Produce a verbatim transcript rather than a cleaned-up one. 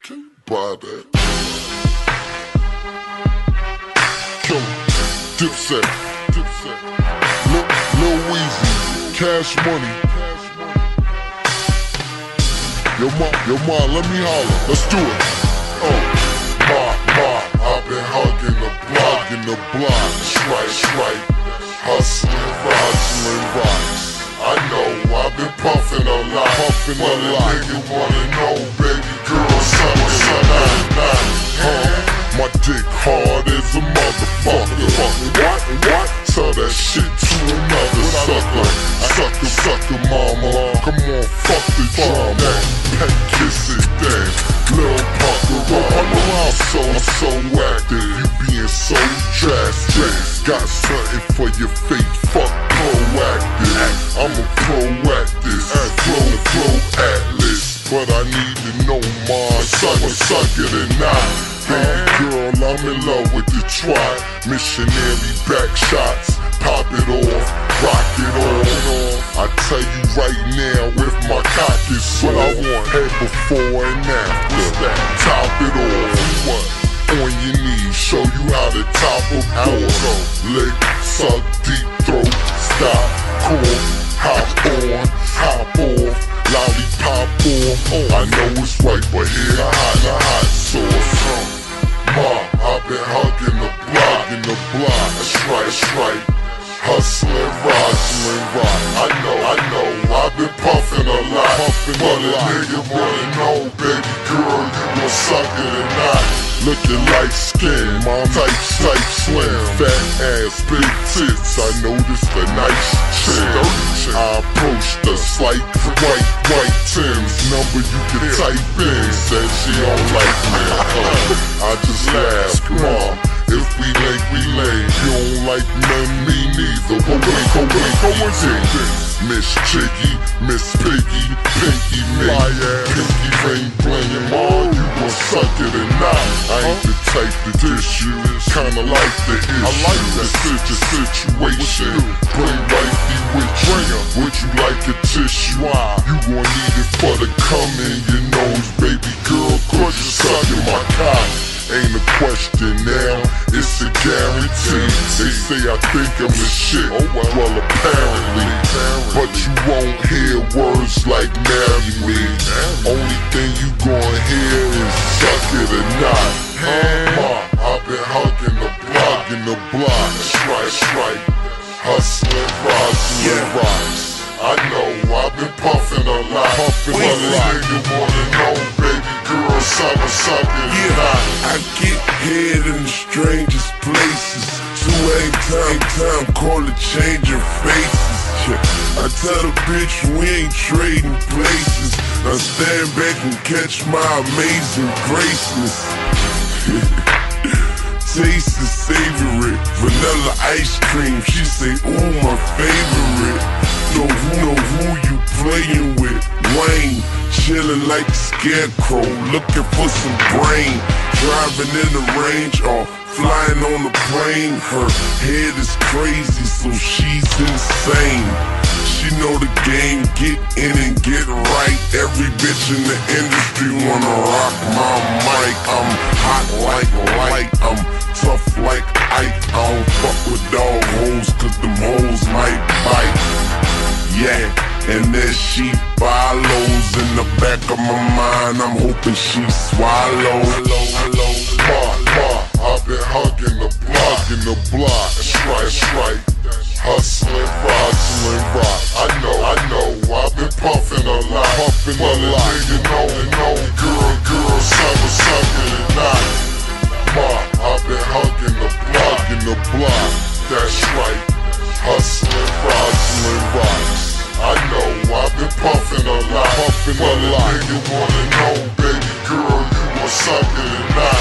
Can't buy that. Kill Dipset, Dipset, Lil, Lil Weezy, Cash Money. Yo, ma, yo, ma, let me holler. Let's do it. Oh, ma, ma, I've been hugging the block, in the block. Strike, strike, hustling, hustling rocks. I know I've been puffing a lot, puffing a lot. Nigga wanna know, baby girl, something, something, nine, huh? My dick hard as a motherfucker. What? What? Tell that shit to another sucker. Sucker, sucker, mama. Come on, fuck the drama. Pet kiss it, damn. Lil' Pucker, run around so, so active. You being so drastic. Got something for your fate. Fuck proactive. I'm a proactive. Flow, flow atlas. But I need to know mine. Suck it, suck it or not. Baby girl, I'm in love with the trot. Missionary back shots, pop it off, rock it off. I tell you right now, if my cock is what I want, head before and after. Top it off, what? On your knees, show you how to top a board. Lick, suck, deep throat, stop, core, hop on, hop off, lollipop on. Oh, I know it's right, but here the hot, the hot sauce. Ma, I've been hugging the block, in the block. That's right, that's right. Hustling, hustling, rock. I know, I know, I've been puffing a lot, puffing but a, a nigga wanna know, baby girl, you gon' suck it or not. Looking like skin, mom, tight, tight, slim, fat ass, big tits. I noticed a nice chick. I approached her, slight white, white Tim's number you can type in. Said she don't like me. I just laughed, mom. If we link, we lay. You don't like none, me neither. Go away, go away, go away. Miss Chiggy, Miss Piggy, Pinky me, Pinky ring blingin', ma, you gon' suck it or not? I ain't the type to dish you, kinda like the issue. I like the situation. Bring wifey with you. Would you like a tissue? You gon' need it for the cum in your nose, baby girl, cause you suckin' my cock. Ain't a question now, it's a guarantee. They say I think I'm the shit, oh well, well apparently. But you won't hear words like marry me. Only thing you gon' hear is suck it or not. Ma, I've been hugging the block, in the block. That's right, that's right. Hustling, hustling rocks. I know I've been puffing a lot, puffing a lot. Nigga wanna know, baby girl, suck it, suck it or not. I get head in the strangest places. So ain't time, time, call it changing faces. Yeah. I tell the bitch we ain't trading places. I stand back and catch my amazing graceness. Taste is savory, vanilla ice cream. She say, ooh, my favorite. Know who, know who you playin' with? Wayne, chillin' like a scarecrow, looking for some brain. Driving in the range or flying on the plane. Her head is crazy, so she's insane. She know the game, get in and get right. Every bitch in the industry wanna rock my mic. I'm hot like light, I'm tough like Ike. I don't fuck with dog hoes, cause them hoes might bite. Yeah, and then she follows in the back of my mind. I'm hoping she swallows. Ma, ma, I've been hugging the block, in the block. That's right, that's right. Hustling, hustling rock. I know, I know, I've been puffing a lot, puffing a lot. Nigga know, know, girl, girl, sucker, sucker or not. Ma, I've been hugging the block, in the block. That's right. Hustling, hustling rocks. I know I've been puffing a lot, puffing a lot. Nigga wanna know, baby girl, you gon' suck it or not?